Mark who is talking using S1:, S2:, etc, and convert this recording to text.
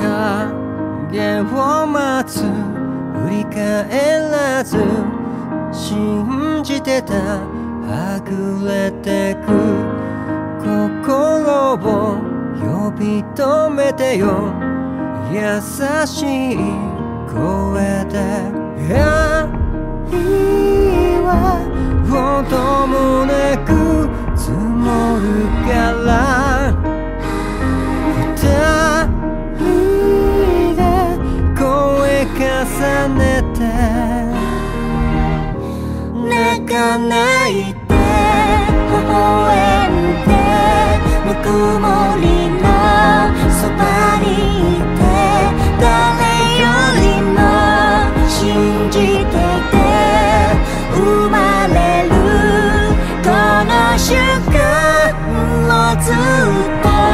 S1: 影を待つ振り返らず信じてたはぐれてく心を呼び止めてよ優しい声で愛はほどもなく積もるから二人で声重ねて泣かないで微笑んでぬくもりのそばにいて誰よりも信じてて生まれるこの瞬間をずっと